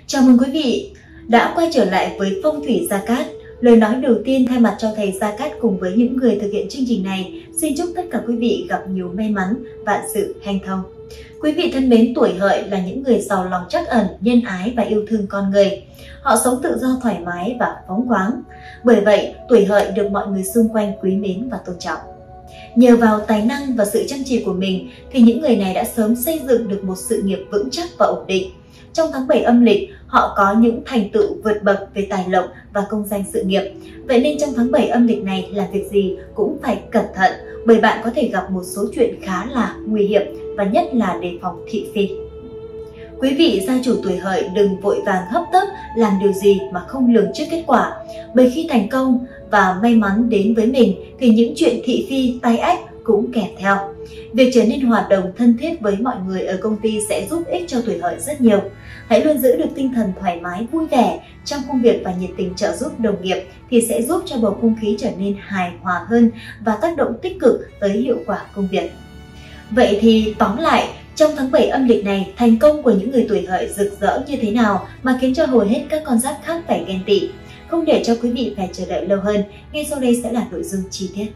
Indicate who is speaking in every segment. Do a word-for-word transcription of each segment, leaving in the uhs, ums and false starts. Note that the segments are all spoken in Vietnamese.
Speaker 1: Chào mừng quý vị đã quay trở lại với Phong thủy Gia Cát. Lời nói đầu tiên thay mặt cho thầy Gia Cát cùng với những người thực hiện chương trình này, xin chúc tất cả quý vị gặp nhiều may mắn, vạn sự hanh thông. Quý vị thân mến, tuổi Hợi là những người giàu lòng trắc ẩn, nhân ái và yêu thương con người. Họ sống tự do, thoải mái và phóng khoáng. Bởi vậy, tuổi Hợi được mọi người xung quanh quý mến và tôn trọng. Nhờ vào tài năng và sự chăm chỉ của mình thì những người này đã sớm xây dựng được một sự nghiệp vững chắc và ổn định. Trong tháng bảy âm lịch, họ có những thành tựu vượt bậc về tài lộc và công danh sự nghiệp. Vậy nên trong tháng bảy âm lịch này làm việc gì cũng phải cẩn thận, bởi bạn có thể gặp một số chuyện khá là nguy hiểm và nhất là đề phòng thị phi. Quý vị gia chủ tuổi Hợi đừng vội vàng hấp tấp làm điều gì mà không lường trước kết quả, bởi khi thành công và may mắn đến với mình thì những chuyện thị phi, tai ách cũng kèm theo. Việc trở nên hoạt động thân thiết với mọi người ở công ty sẽ giúp ích cho tuổi Hợi rất nhiều. Hãy luôn giữ được tinh thần thoải mái, vui vẻ trong công việc và nhiệt tình trợ giúp đồng nghiệp thì sẽ giúp cho bầu không khí trở nên hài hòa hơn và tác động tích cực tới hiệu quả công việc. Vậy thì tóm lại, trong tháng bảy âm lịch này, thành công của những người tuổi Hợi rực rỡ như thế nào mà khiến cho hầu hết các con giáp khác phải ghen tị? Không để cho quý vị phải chờ đợi lâu hơn, ngay sau đây sẽ là nội dung chi tiết.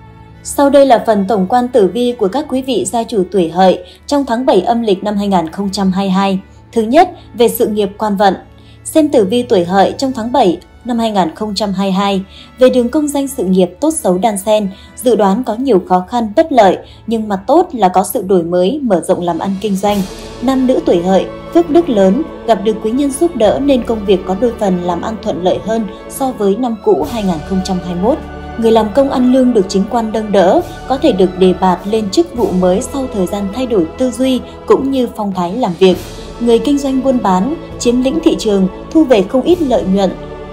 Speaker 2: Sau đây là phần tổng quan tử vi của các quý vị gia chủ tuổi Hợi trong tháng bảy âm lịch năm hai nghìn không trăm hai mươi hai. Thứ nhất, về sự nghiệp quan vận. Xem tử vi tuổi Hợi trong tháng bảy năm hai nghìn không trăm hai mươi hai. Về đường công danh sự nghiệp tốt xấu đan xen, dự đoán có nhiều khó khăn bất lợi, nhưng mặt tốt là có sự đổi mới, mở rộng làm ăn kinh doanh. Nam nữ tuổi Hợi, phước đức lớn, gặp được quý nhân giúp đỡ nên công việc có đôi phần làm ăn thuận lợi hơn so với năm cũ hai nghìn không trăm hai mươi mốt. Người làm công ăn lương được chính quan nâng đỡ, có thể được đề bạt lên chức vụ mới sau thời gian thay đổi tư duy cũng như phong thái làm việc. Người kinh doanh buôn bán, chiếm lĩnh thị trường, thu về không ít lợi nhuận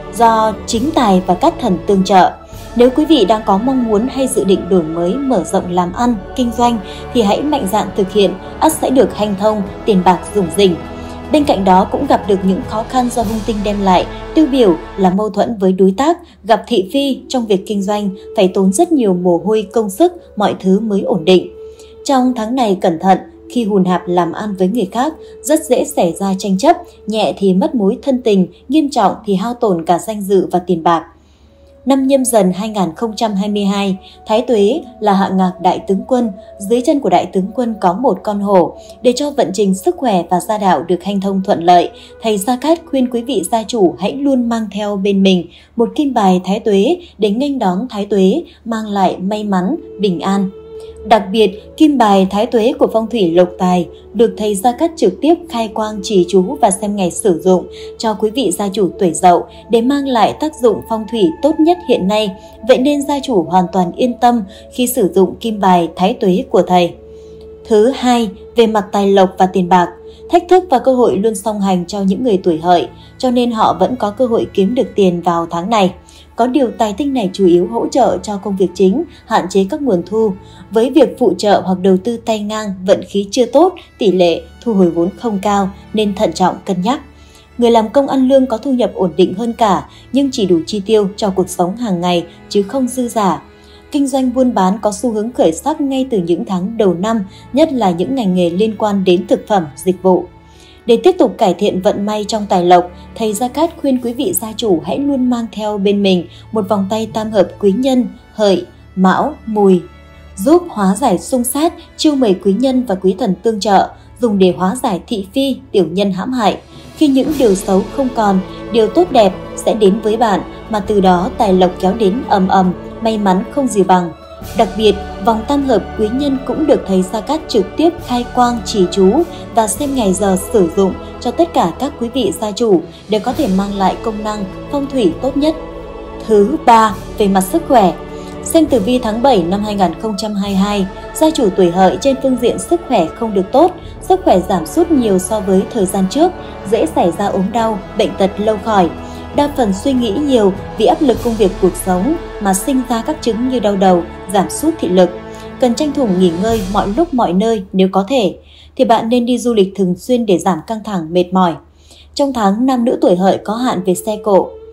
Speaker 2: do chính tài và các thần tương trợ. Nếu quý vị đang có mong muốn hay dự định đổi mới, mở rộng làm ăn, kinh doanh thì hãy mạnh dạn thực hiện, ắt sẽ được hanh thông, tiền bạc rủng rỉnh. Bên cạnh đó cũng gặp được những khó khăn do hung tinh đem lại, tiêu biểu là mâu thuẫn với đối tác, gặp thị phi trong việc kinh doanh, phải tốn rất nhiều mồ hôi công sức, mọi thứ mới ổn định. Trong tháng này cẩn thận, khi hùn hạp làm ăn với người khác, rất dễ xảy ra tranh chấp, nhẹ thì mất mối thân tình, nghiêm trọng thì hao tổn cả danh dự và tiền bạc. Năm Nhâm Dần hai nghìn không trăm hai mươi hai, Thái Tuế là hạ ngạc đại tướng quân, dưới chân của đại tướng quân có một con hổ. Để cho vận trình sức khỏe và gia đạo được hanh thông thuận lợi, thầy Gia Cát khuyên quý vị gia chủ hãy luôn mang theo bên mình một kim bài Thái Tuế để nghênh đón Thái Tuế, mang lại may mắn, bình an. Đặc biệt, kim bài Thái Tuế của phong thủy Lộc Tài được thầy Gia Cát trực tiếp khai quang chỉ chú và xem ngày sử dụng cho quý vị gia chủ tuổi Dậu để mang lại tác dụng phong thủy tốt nhất hiện nay. Vậy nên gia chủ hoàn toàn yên tâm khi sử dụng kim bài Thái Tuế của thầy. Thứ hai, về mặt tài lộc và tiền bạc. Thách thức và cơ hội luôn song hành cho những người tuổi Hợi, cho nên họ vẫn có cơ hội kiếm được tiền vào tháng này. Có điều tài tinh này chủ yếu hỗ trợ cho công việc chính, hạn chế các nguồn thu. Với việc phụ trợ hoặc đầu tư tay ngang, vận khí chưa tốt, tỷ lệ thu hồi vốn không cao nên thận trọng cân nhắc. Người làm công ăn lương có thu nhập ổn định hơn cả, nhưng chỉ đủ chi tiêu cho cuộc sống hàng ngày chứ không dư giả. Kinh doanh buôn bán có xu hướng khởi sắc ngay từ những tháng đầu năm, nhất là những ngành nghề liên quan đến thực phẩm, dịch vụ. Để tiếp tục cải thiện vận may trong tài lộc, thầy Gia Cát khuyên quý vị gia chủ hãy luôn mang theo bên mình một vòng tay tam hợp quý nhân, Hợi, Mão, Mùi, giúp hóa giải xung sát, chiêu mời quý nhân và quý thần tương trợ, dùng để hóa giải thị phi, tiểu nhân hãm hại. Khi những điều xấu không còn, điều tốt đẹp sẽ đến với bạn, mà từ đó tài lộc kéo đến ầm ầm, may mắn không gì bằng. Đặc biệt, vòng tam hợp quý nhân cũng được thầy Gia Cát trực tiếp khai quang chỉ chú và xem ngày giờ sử dụng cho tất cả các quý vị gia chủ để có thể mang lại công năng phong thủy tốt nhất. Thứ ba, về mặt sức khỏe. Xem tử vi tháng bảy năm hai nghìn không trăm hai mươi hai, gia chủ tuổi Hợi trên phương diện sức khỏe không được tốt, sức khỏe giảm sút nhiều so với thời gian trước, dễ xảy ra ốm đau, bệnh tật lâu khỏi. Đa phần suy nghĩ nhiều vì áp lực công việc cuộc sống mà sinh ra các chứng như đau đầu, giảm sút thị lực. Cần tranh thủ nghỉ ngơi mọi lúc mọi nơi nếu có thể, thì bạn nên đi du lịch thường xuyên để giảm căng thẳng mệt mỏi. Trong tháng, nam nữ tuổi Hợi có hạn về xe cộ.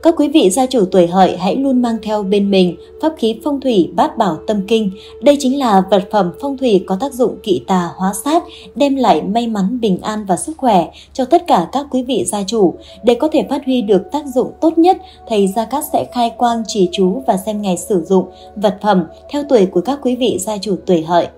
Speaker 2: Các quý vị gia chủ tuổi Hợi hãy luôn mang theo bên mình pháp khí phong thủy Bát Bảo Tâm Kinh. Đây chính là vật phẩm phong thủy có tác dụng kỵ tà hóa sát, đem lại may mắn, bình an và sức khỏe cho tất cả các quý vị gia chủ. Để có thể phát huy được tác dụng tốt nhất, thầy Gia Cát sẽ khai quang chỉ chú và xem ngày sử dụng vật phẩm theo tuổi của các quý vị gia chủ tuổi Hợi.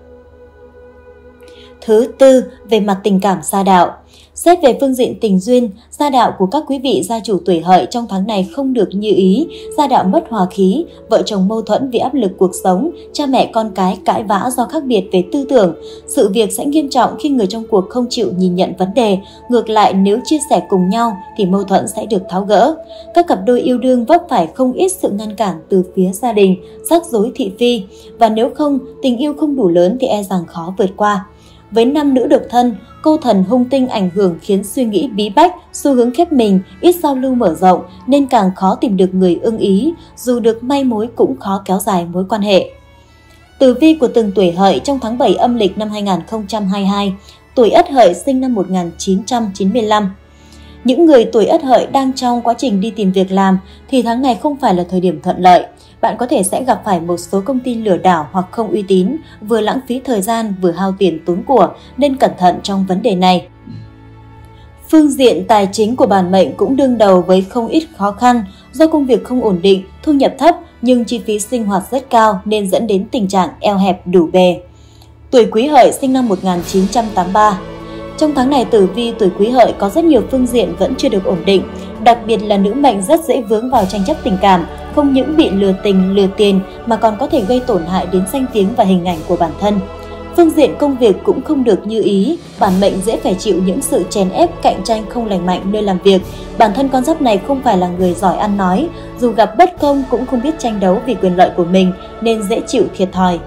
Speaker 2: Thứ tư, về mặt tình cảm gia đạo. Xét về phương diện tình duyên, gia đạo của các quý vị gia chủ tuổi Hợi trong tháng này không được như ý, gia đạo mất hòa khí, vợ chồng mâu thuẫn vì áp lực cuộc sống, cha mẹ con cái cãi vã do khác biệt về tư tưởng. Sự việc sẽ nghiêm trọng khi người trong cuộc không chịu nhìn nhận vấn đề, ngược lại nếu chia sẻ cùng nhau thì mâu thuẫn sẽ được tháo gỡ. Các cặp đôi yêu đương vấp phải không ít sự ngăn cản từ phía gia đình, rắc rối thị phi, và nếu không, tình yêu không đủ lớn thì e rằng khó vượt qua. Với nam nữ độc thân, câu thần hung tinh ảnh hưởng khiến suy nghĩ bí bách, xu hướng khép mình, ít giao lưu mở rộng nên càng khó tìm được người ưng ý, dù được may mối cũng khó kéo dài mối quan hệ. Tử vi của từng tuổi Hợi trong tháng bảy âm lịch năm hai nghìn không trăm hai mươi hai, tuổi Ất Hợi sinh năm một nghìn chín trăm chín mươi lăm. Những người tuổi Ất Hợi đang trong quá trình đi tìm việc làm thì tháng này không phải là thời điểm thuận lợi. Bạn có thể sẽ gặp phải một số công ty lừa đảo hoặc không uy tín, vừa lãng phí thời gian vừa hao tiền tốn của, nên cẩn thận trong vấn đề này. Phương diện tài chính của bản mệnh cũng đương đầu với không ít khó khăn, do công việc không ổn định, thu nhập thấp nhưng chi phí sinh hoạt rất cao nên dẫn đến tình trạng eo hẹp đủ bề. Tuổi Quý Hợi sinh năm một nghìn chín trăm tám mươi ba. Trong tháng này, tử vi tuổi Quý Hợi có rất nhiều phương diện vẫn chưa được ổn định, đặc biệt là nữ mệnh rất dễ vướng vào tranh chấp tình cảm, không những bị lừa tình, lừa tiền mà còn có thể gây tổn hại đến danh tiếng và hình ảnh của bản thân. Phương diện công việc cũng không được như ý, bản mệnh dễ phải chịu những sự chèn ép, cạnh tranh không lành mạnh nơi làm việc. Bản thân con giáp này không phải là người giỏi ăn nói, dù gặp bất công cũng không biết tranh đấu vì quyền lợi của mình nên dễ chịu thiệt thòi.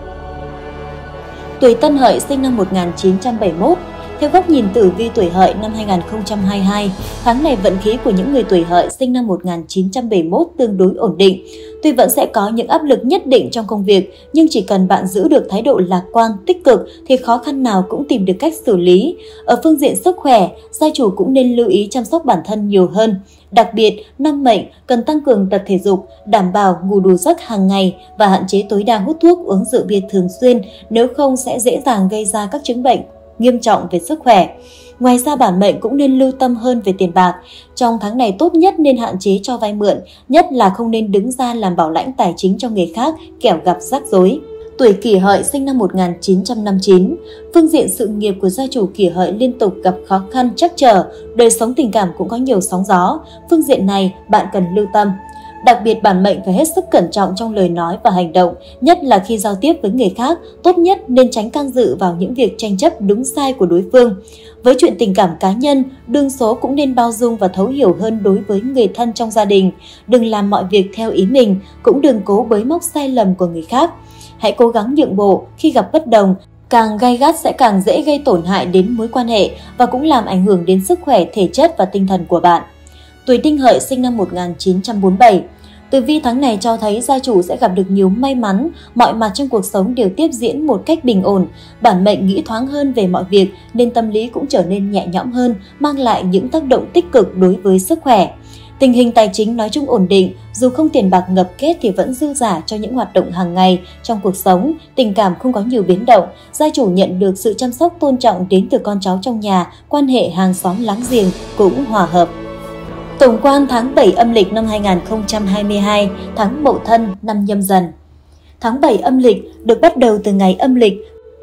Speaker 2: Tuổi Tân Hợi sinh năm một nghìn chín trăm bảy mươi mốt. Theo góc nhìn tử vi tuổi Hợi năm hai nghìn không trăm hai mươi hai, tháng này vận khí của những người tuổi Hợi sinh năm một nghìn chín trăm bảy mươi mốt tương đối ổn định. Tuy vẫn sẽ có những áp lực nhất định trong công việc, nhưng chỉ cần bạn giữ được thái độ lạc quan, tích cực thì khó khăn nào cũng tìm được cách xử lý. Ở phương diện sức khỏe, gia chủ cũng nên lưu ý chăm sóc bản thân nhiều hơn. Đặc biệt, năm mệnh cần tăng cường tập thể dục, đảm bảo ngủ đủ giấc hàng ngày và hạn chế tối đa hút thuốc, uống rượu bia thường xuyên, nếu không sẽ dễ dàng gây ra các chứng bệnh nghiêm trọng về sức khỏe. Ngoài ra, bản mệnh cũng nên lưu tâm hơn về tiền bạc. Trong tháng này tốt nhất nên hạn chế cho vay mượn, nhất là không nên đứng ra làm bảo lãnh tài chính cho người khác, kẻo gặp rắc rối. Tuổi Kỷ Hợi sinh năm một nghìn chín trăm năm mươi chín. Phương diện sự nghiệp của gia chủ Kỷ Hợi liên tục gặp khó khăn trắc trở, đời sống tình cảm cũng có nhiều sóng gió. Phương diện này bạn cần lưu tâm. Đặc biệt, bản mệnh phải hết sức cẩn trọng trong lời nói và hành động, nhất là khi giao tiếp với người khác, tốt nhất nên tránh can dự vào những việc tranh chấp đúng sai của đối phương. Với chuyện tình cảm cá nhân, đương số cũng nên bao dung và thấu hiểu hơn đối với người thân trong gia đình. Đừng làm mọi việc theo ý mình, cũng đừng cố bới móc sai lầm của người khác. Hãy cố gắng nhượng bộ khi gặp bất đồng, càng gay gắt sẽ càng dễ gây tổn hại đến mối quan hệ và cũng làm ảnh hưởng đến sức khỏe thể chất và tinh thần của bạn. Tuổi Đinh Hợi sinh năm một nghìn chín trăm bốn mươi bảy. Tử vi tháng này cho thấy gia chủ sẽ gặp được nhiều may mắn, mọi mặt trong cuộc sống đều tiếp diễn một cách bình ổn. Bản mệnh nghĩ thoáng hơn về mọi việc nên tâm lý cũng trở nên nhẹ nhõm hơn, mang lại những tác động tích cực đối với sức khỏe. Tình hình tài chính nói chung ổn định, dù không tiền bạc ngập kết thì vẫn dư dả cho những hoạt động hàng ngày trong cuộc sống, tình cảm không có nhiều biến động, gia chủ nhận được sự chăm sóc tôn trọng đến từ con cháu trong nhà, quan hệ hàng xóm láng giềng cũng hòa hợp. Tổng quan tháng bảy âm lịch năm hai nghìn không trăm hai mươi hai, tháng Mậu Thân năm Nhâm Dần. Tháng bảy âm lịch được bắt đầu từ ngày âm lịch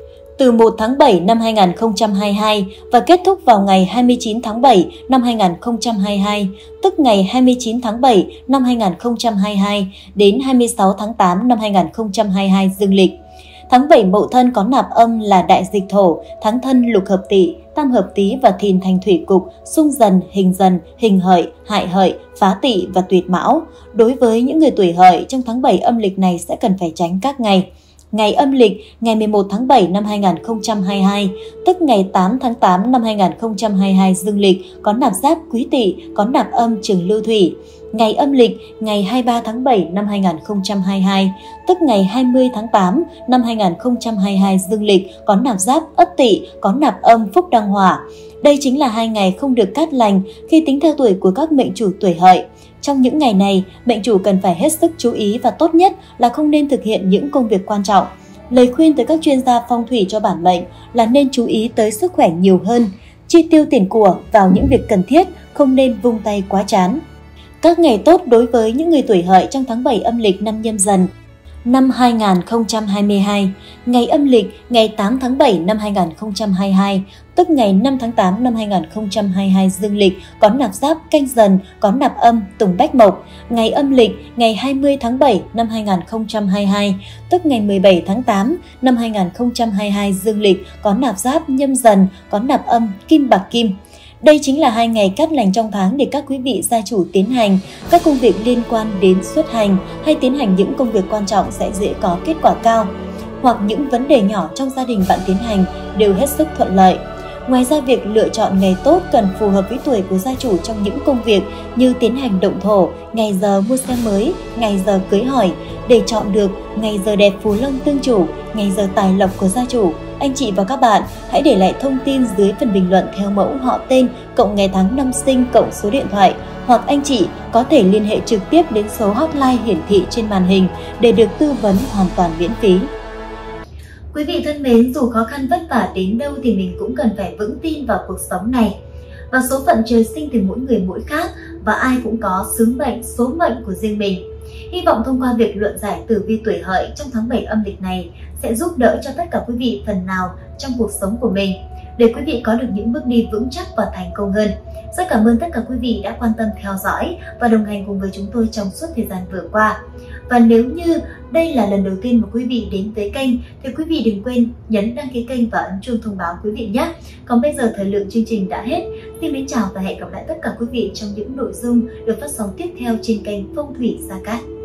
Speaker 2: từ một tháng bảy năm hai nghìn không trăm hai mươi hai và kết thúc vào ngày hai mươi chín tháng bảy năm hai nghìn không trăm hai mươi hai, tức ngày hai mươi chín tháng bảy năm hai nghìn không trăm hai mươi hai đến hai mươi sáu tháng tám năm hai nghìn không trăm hai mươi hai dương lịch. Tháng bảy Mậu Thân có nạp âm là đại dịch thổ, tháng Thân lục hợp Tỵ, tam hợp Tý và Thìn thành thủy cục, xung Dần, hình Dần, hình Hợi, hại Hợi, phá Tỵ và tuyệt Mão. Đối với những người tuổi Hợi, trong tháng bảy âm lịch này sẽ cần phải tránh các ngày. Ngày âm lịch ngày mười một tháng bảy năm hai nghìn không trăm hai mươi hai, tức ngày tám tháng tám năm hai nghìn không trăm hai mươi hai dương lịch có nạp giáp Quý Tỵ, có nạp âm Trường Lưu Thủy. Ngày âm lịch ngày hai mươi ba tháng bảy năm hai nghìn không trăm hai mươi hai, tức ngày hai mươi tháng tám năm hai nghìn không trăm hai mươi hai dương lịch có nạp giáp Ất Tỵ, có nạp âm Phúc Đăng Hỏa. Đây chính là hai ngày không được cát lành khi tính theo tuổi của các mệnh chủ tuổi Hợi. Trong những ngày này, mệnh chủ cần phải hết sức chú ý và tốt nhất là không nên thực hiện những công việc quan trọng. Lời khuyên từ các chuyên gia phong thủy cho bản mệnh là nên chú ý tới sức khỏe nhiều hơn, chi tiêu tiền của vào những việc cần thiết, không nên vung tay quá chán. Các ngày tốt đối với những người tuổi Hợi trong tháng bảy âm lịch năm Nhâm Dần năm hai nghìn không trăm hai mươi hai, ngày âm lịch ngày tám tháng bảy năm hai nghìn không trăm hai mươi hai, tức ngày năm tháng tám năm hai nghìn không trăm hai mươi hai dương lịch có nạp giáp Canh Dần, có nạp âm Tùng Bách Mộc, ngày âm lịch ngày hai mươi tháng bảy năm hai nghìn không trăm hai mươi hai, tức ngày mười bảy tháng tám năm hai nghìn không trăm hai mươi hai dương lịch có nạp giáp Nhâm Dần, có nạp âm Kim Bạc Kim. Đây chính là hai ngày cát lành trong tháng để các quý vị gia chủ tiến hành các công việc liên quan đến xuất hành hay tiến hành những công việc quan trọng sẽ dễ có kết quả cao, hoặc những vấn đề nhỏ trong gia đình bạn tiến hành đều hết sức thuận lợi. Ngoài ra, việc lựa chọn ngày tốt cần phù hợp với tuổi của gia chủ trong những công việc như tiến hành động thổ, ngày giờ mua xe mới, ngày giờ cưới hỏi. Để chọn được ngày giờ đẹp phù long tương chủ, ngày giờ tài lộc của gia chủ, anh chị và các bạn hãy để lại thông tin dưới phần bình luận theo mẫu họ tên, cộng ngày tháng năm sinh, cộng số điện thoại, hoặc anh chị có thể liên hệ trực tiếp đến số hotline hiển thị trên màn hình để được tư vấn hoàn toàn miễn phí.
Speaker 1: Quý vị thân mến, dù khó khăn vất vả đến đâu thì mình cũng cần phải vững tin vào cuộc sống này. Và số phận trời sinh từ mỗi người mỗi khác, và ai cũng có sứ mệnh, số mệnh của riêng mình. Hy vọng thông qua việc luận giải tử vi tuổi Hợi trong tháng bảy âm lịch này sẽ giúp đỡ cho tất cả quý vị phần nào trong cuộc sống của mình, để quý vị có được những bước đi vững chắc và thành công hơn. Rất cảm ơn tất cả quý vị đã quan tâm theo dõi và đồng hành cùng với chúng tôi trong suốt thời gian vừa qua. Và nếu như đây là lần đầu tiên mà quý vị đến với kênh thì quý vị đừng quên nhấn đăng ký kênh và ấn chuông thông báo quý vị nhé. Còn bây giờ thời lượng chương trình đã hết. Xin mến chào và hẹn gặp lại tất cả quý vị trong những nội dung được phát sóng tiếp theo trên kênh Phong Thủy Gia Cát.